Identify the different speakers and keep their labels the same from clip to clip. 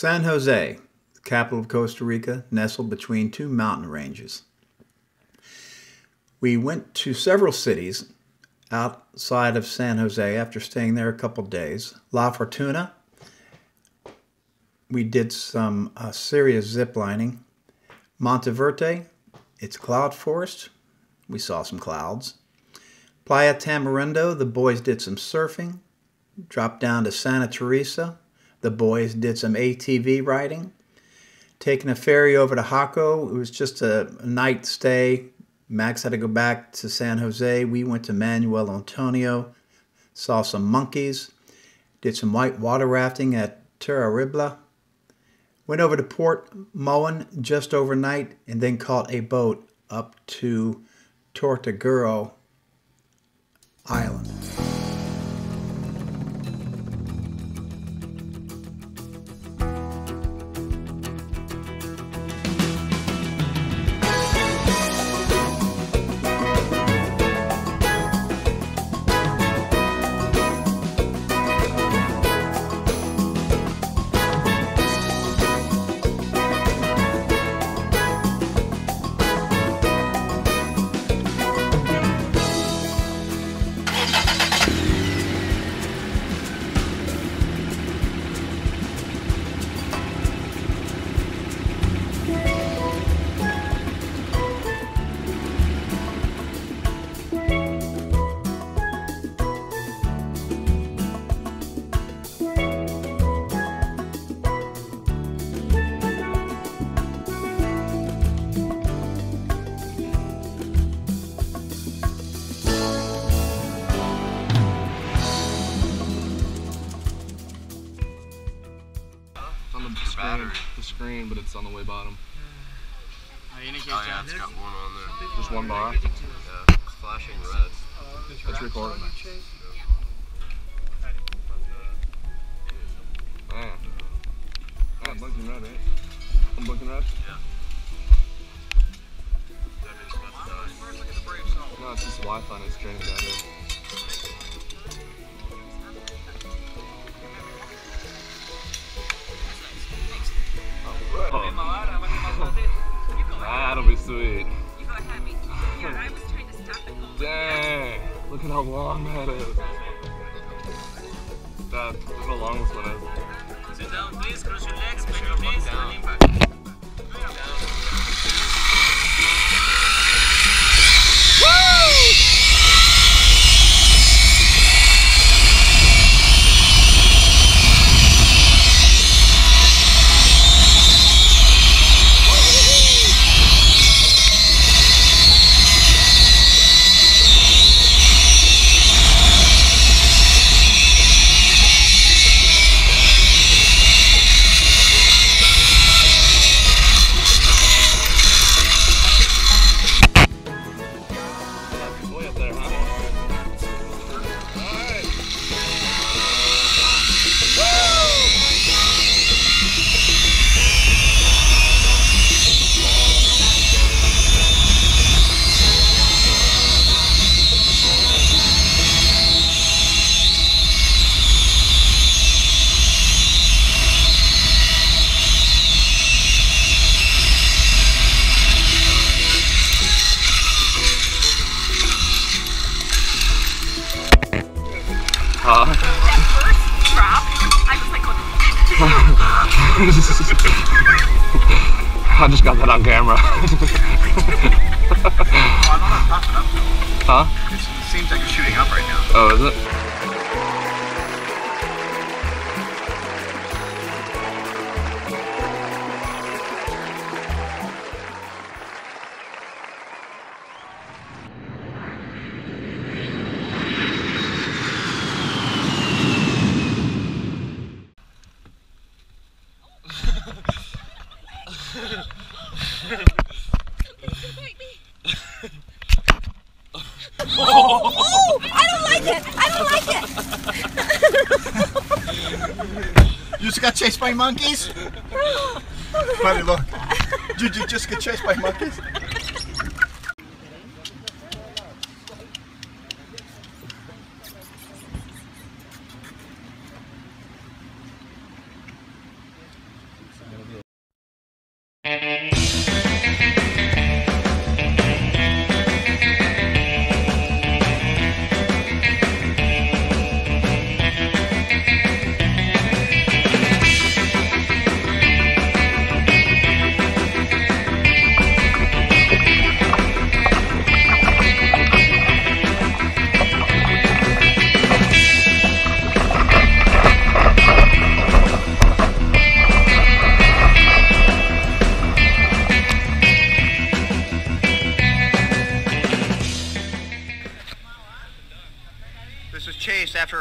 Speaker 1: San Jose, the capital of Costa Rica, nestled between two mountain ranges. We went to several cities outside of San Jose after staying there a couple days. La Fortuna, we did some serious ziplining. Monteverde, it's cloud forest. We saw some clouds. Playa Tamarindo, the boys did some surfing. Dropped down to Santa Teresa. The boys did some ATV riding. Taking a ferry over to Jaco. It was just a night stay. Max had to go back to San Jose. We went to Manuel Antonio. Saw some monkeys. Did some white water rafting at Terrible. Went over to Port Moen just overnight and then caught a boat up to Tortuguero Island.
Speaker 2: The screen, but it's on the way bottom.
Speaker 3: Oh yeah, it's got one on there.
Speaker 2: Just one bar?
Speaker 3: Yeah, it's flashing red.
Speaker 2: It's recording. Man. I'm blinking red, right? I'm blinking red?
Speaker 3: Yeah.
Speaker 2: No, it's just Wi-Fi and it's training down here. That'll be sweet.
Speaker 4: You go ahead, me. Yeah, I was trying to stop it.
Speaker 2: Dang! Look at how long that is. Dad, look how long this one is.
Speaker 5: Sit down, please. Cross your legs. Bend your knees. And lean back.
Speaker 2: I just got that on camera. Huh?
Speaker 3: It seems like you're shooting up right now.
Speaker 2: Oh, is it?
Speaker 4: Oh, I don't like it! I don't like it!
Speaker 3: You just got chased by monkeys? Buddy, look. Did you just get chased by monkeys?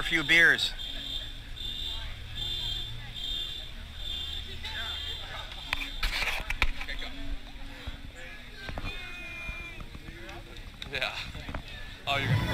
Speaker 3: few beers.
Speaker 2: Yeah. Oh, you're gonna.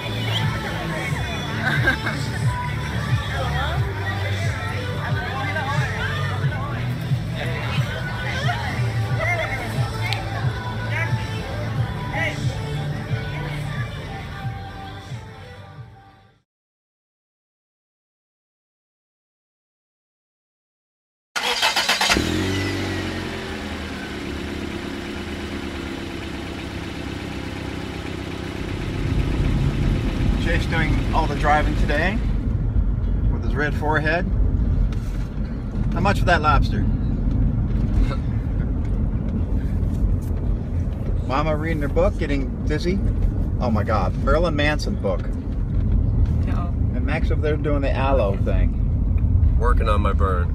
Speaker 3: Chase doing all the driving today with his red forehead. How much for that lobster? Mama reading her book, getting busy. Oh my God, Marilyn Manson book.
Speaker 4: No.
Speaker 3: And Max over there doing the aloe thing.
Speaker 2: Working on my burn.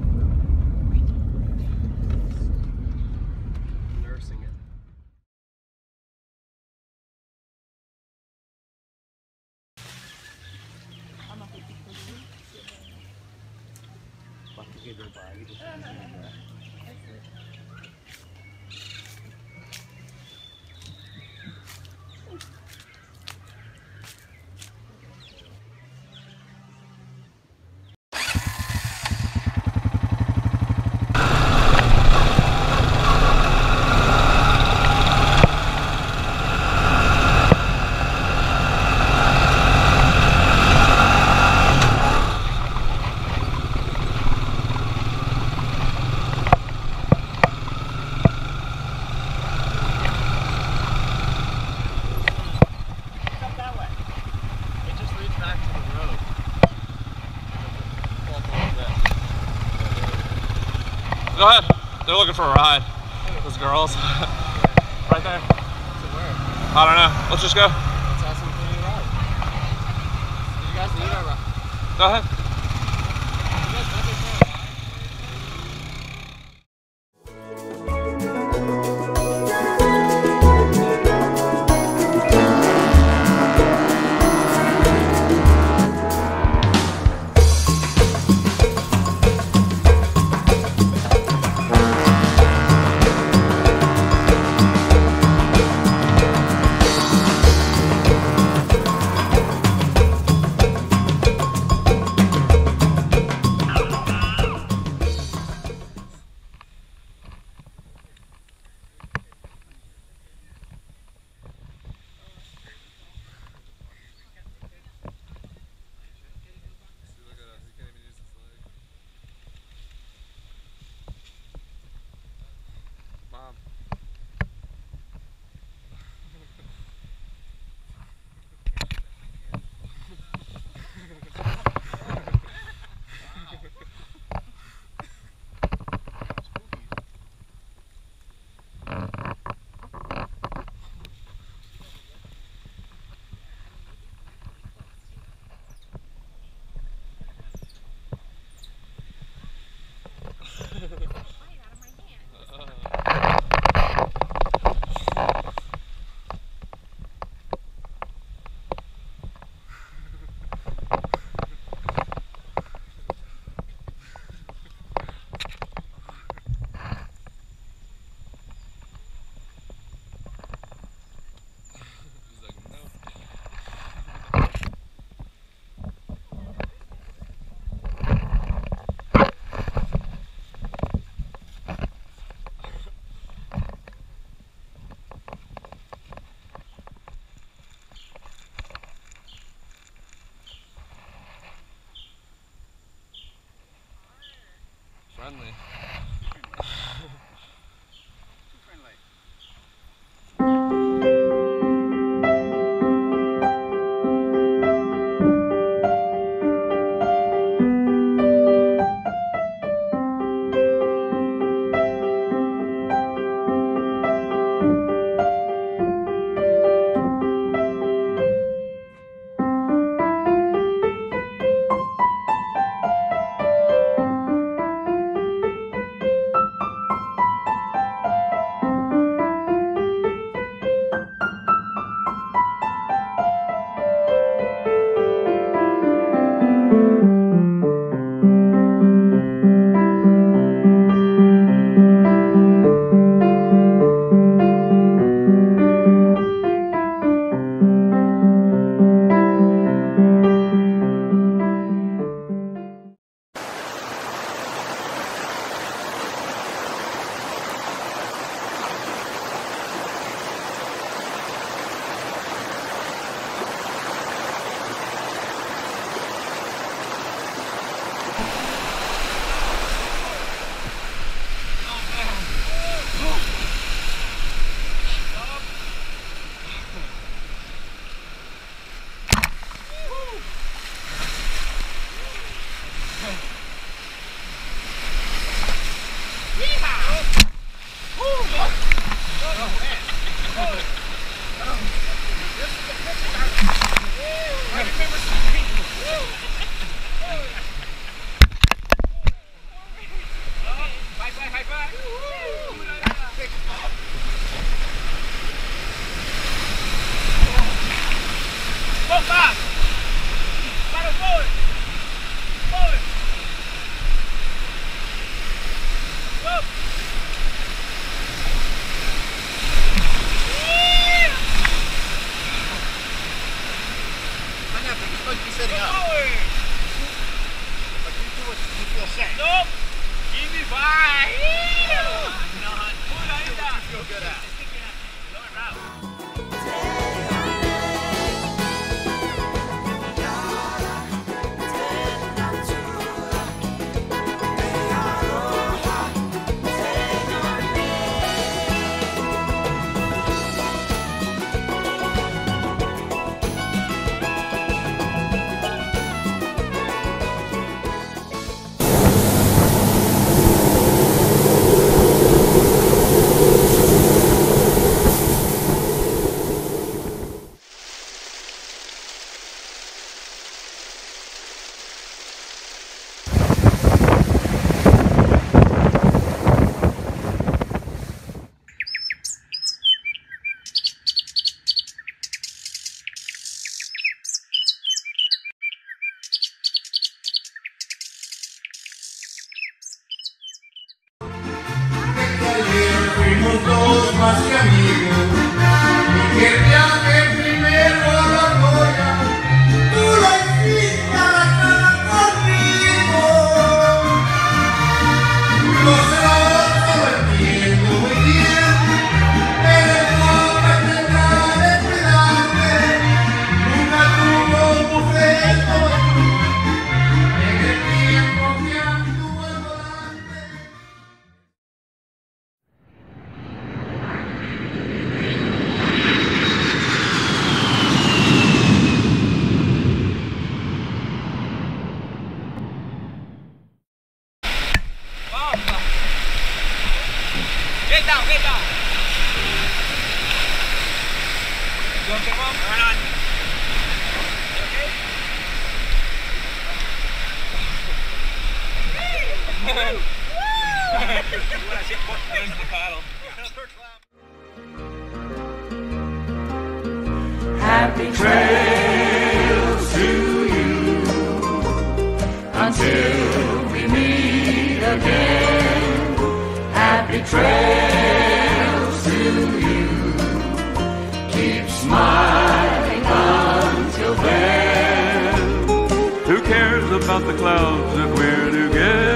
Speaker 6: Nursing it.
Speaker 2: Go ahead. They're looking for a ride. Those girls. Right there. I don't know. Let's just go.
Speaker 6: Let's ask them if they need a ride. Did you guys need a ride?
Speaker 2: Go ahead.
Speaker 6: You guys want this ride?
Speaker 2: Mom. He's like, no. Friendly.
Speaker 5: good at?
Speaker 7: Fuimos todos más que amigos, y que el viaje primero a la Goya, tú la hiciste a la cara conmigo. Los celos lo entiendo muy bien, eres poca tendrá de cuidarte, nunca tuvo mujer como tú, en el tiempo que anduvo al volante.
Speaker 5: Get down, get down. You want to come up? Turn on. You okay? There's the paddle.
Speaker 7: Happy trails to you until we meet again. Happy trails to you. Keep smiling until then.
Speaker 8: Who cares about the clouds if we're together?